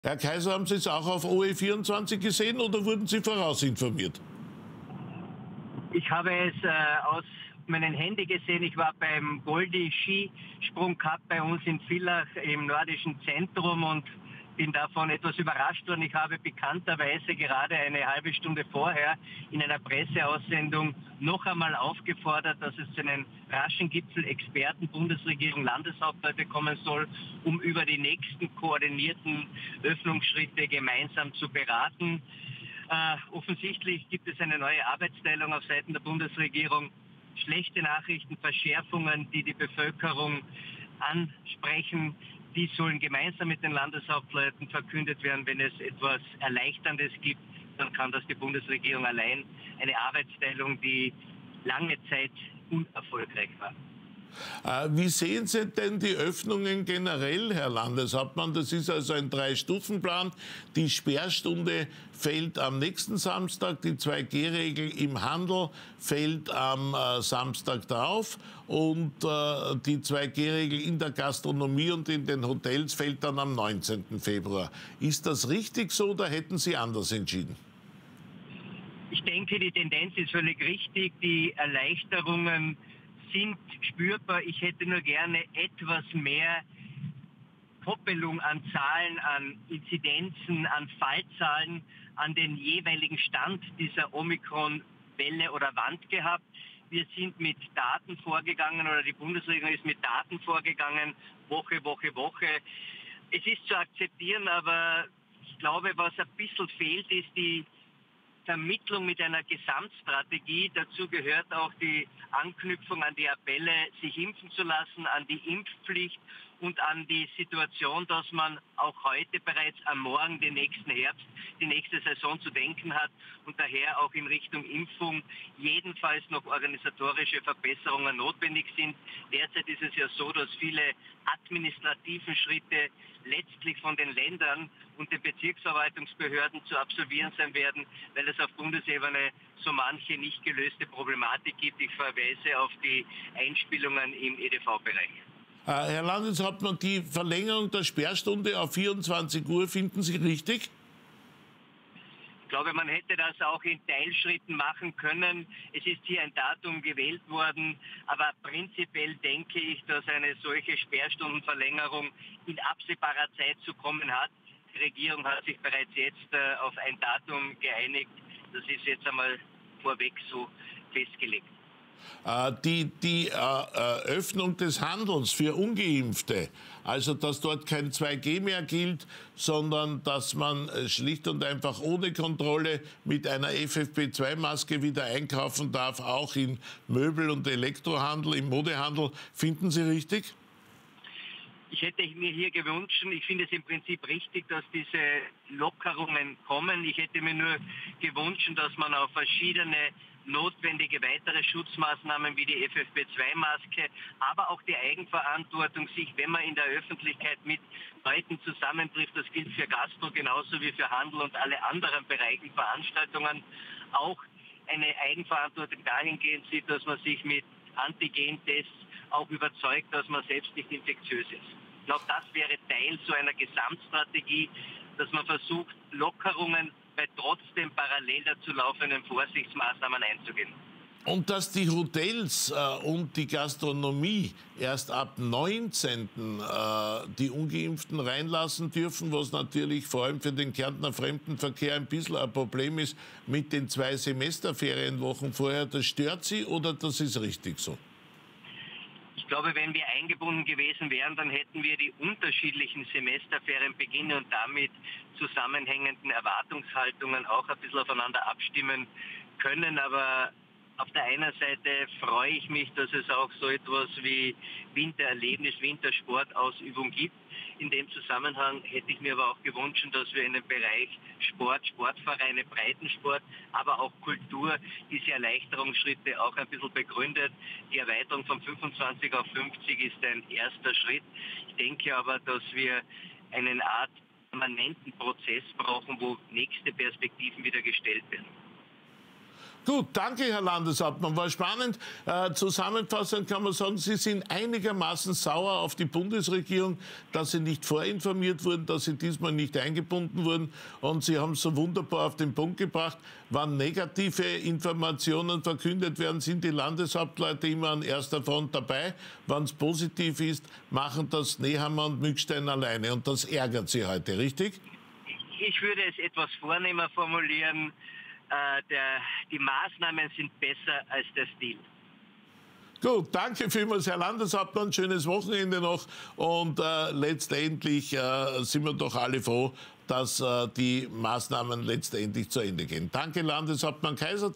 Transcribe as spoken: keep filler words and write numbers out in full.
Herr Kaiser, haben Sie es auch auf O E vierundzwanzig gesehen oder wurden Sie vorausinformiert? Ich habe es äh, aus meinem Handy gesehen. Ich war beim Goldi Skisprung Cup bei uns in Villach im nordischen Zentrum und bin davon etwas überrascht worden. Ich habe bekannterweise gerade eine halbe Stunde vorher in einer Presseaussendung noch einmal aufgefordert, dass es zu einem raschen Gipfel Experten, Bundesregierung, Landeshauptleute kommen soll, um über die nächsten koordinierten Öffnungsschritte gemeinsam zu beraten. Äh, offensichtlich gibt es eine neue Arbeitsteilung auf Seiten der Bundesregierung. Schlechte Nachrichten, Verschärfungen, die die Bevölkerung ansprechen, die sollen gemeinsam mit den Landeshauptleuten verkündet werden. Wenn es etwas Erleichterndes gibt, dann kann das die Bundesregierung allein. Eine Arbeitsteilung, die lange Zeit unerfolgreich war. Wie sehen Sie denn die Öffnungen generell, Herr Landeshauptmann? Das ist also ein Drei-Stufen-Plan. Die Sperrstunde fällt am nächsten Samstag, die zwei G Regel im Handel fällt am äh, Samstag drauf und äh, die zwei G Regel in der Gastronomie und in den Hotels fällt dann am neunzehnten Februar. Ist das richtig so oder hätten Sie anders entschieden? Ich denke, die Tendenz ist völlig richtig. Die Erleichterungen sind spürbar. Ich hätte nur gerne etwas mehr Koppelung an Zahlen, an Inzidenzen, an Fallzahlen, an den jeweiligen Stand dieser Omikron-Welle oder Wand gehabt. Wir sind mit Daten vorgegangen oder die Bundesregierung ist mit Daten vorgegangen, Woche, Woche, Woche. Es ist zu akzeptieren, aber ich glaube, was ein bisschen fehlt, ist die Vermittlung mit einer Gesamtstrategie. Dazu gehört auch die Anknüpfung an die Appelle, sich impfen zu lassen, an die Impfpflicht und an die Situation, dass man auch heute bereits am Morgen den nächsten Herbst, die nächste Saison zu denken hat und daher auch in Richtung Impfung jedenfalls noch organisatorische Verbesserungen notwendig sind. Derzeit ist es ja so, dass viele administrativen Schritte letztlich von den Ländern und den Bezirksverwaltungsbehörden zu absolvieren sein werden, weil es auf Bundesebene so manche nicht gelöste Problematik gibt. Ich verweise auf die Einspielungen im E D V-Bereich. Herr Landeshauptmann, die Verlängerung der Sperrstunde auf vierundzwanzig Uhr finden Sie richtig? Ich glaube, man hätte das auch in Teilschritten machen können. Es ist hier ein Datum gewählt worden, aber prinzipiell denke ich, dass eine solche Sperrstundenverlängerung in absehbarer Zeit zu kommen hat. Die Regierung hat sich bereits jetzt äh, auf ein Datum geeinigt. Das ist jetzt einmal vorweg so festgelegt. Die, die äh, Öffnung des Handels für Ungeimpfte, also dass dort kein zwei G mehr gilt, sondern dass man schlicht und einfach ohne Kontrolle mit einer F F P zwei Maske wieder einkaufen darf, auch im Möbel- und Elektrohandel, im Modehandel, finden Sie richtig? Ich hätte mir hier gewünscht, ich finde es im Prinzip richtig, dass diese Lockerungen kommen. Ich hätte mir nur gewünscht, dass man auf verschiedene notwendige weitere Schutzmaßnahmen wie die F F P zwei Maske, aber auch die Eigenverantwortung, sich, wenn man in der Öffentlichkeit mit Leuten zusammentrifft, das gilt für Gastro genauso wie für Handel und alle anderen Bereichen, Veranstaltungen, auch eine Eigenverantwortung dahingehend sieht, dass man sich mit Antigen-Tests auch überzeugt, dass man selbst nicht infektiös ist. Ich glaube, das wäre Teil so einer Gesamtstrategie, dass man versucht, Lockerungen bei trotzdem parallel dazu laufenden Vorsichtsmaßnahmen einzugehen. Und dass die Hotels äh, und die Gastronomie erst ab neunzehnten Äh, die Ungeimpften reinlassen dürfen, was natürlich vor allem für den Kärntner Fremdenverkehr ein bisschen ein Problem ist mit den zwei Semesterferienwochen vorher. Das stört Sie oder das ist richtig so? Ich glaube, wenn wir eingebunden gewesen wären, dann hätten wir die unterschiedlichen Semesterferienbeginne und damit zusammenhängenden Erwartungshaltungen auch ein bisschen aufeinander abstimmen können. Aber auf der einen Seite freue ich mich, dass es auch so etwas wie Wintererlebnis, Wintersportausübung gibt. In dem Zusammenhang hätte ich mir aber auch gewünscht, dass wir in dem Bereich Sport, Sportvereine, Breitensport, aber auch Kultur diese Erleichterungsschritte auch ein bisschen begründet. Die Erweiterung von fünfundzwanzig auf fünfzig ist ein erster Schritt. Ich denke aber, dass wir eine Art permanenten Prozess brauchen, wo nächste Perspektiven wieder gestellt werden. Gut, danke, Herr Landeshauptmann. War spannend. Äh, zusammenfassend kann man sagen, Sie sind einigermaßen sauer auf die Bundesregierung, dass Sie nicht vorinformiert wurden, dass Sie diesmal nicht eingebunden wurden. Und Sie haben es so wunderbar auf den Punkt gebracht. Wann negative Informationen verkündet werden, sind die Landeshauptleute immer an erster Front dabei. Wann es positiv ist, machen das Nehammer und Mückstein alleine. Und das ärgert Sie heute, richtig? Ich würde es etwas vornehmer formulieren. Äh, der, die Maßnahmen sind besser als der Stil. Gut, danke vielmals, Herr Landeshauptmann. Schönes Wochenende noch. Und äh, letztendlich äh, sind wir doch alle froh, dass äh, die Maßnahmen letztendlich zu Ende gehen. Danke, Landeshauptmann Kaiser.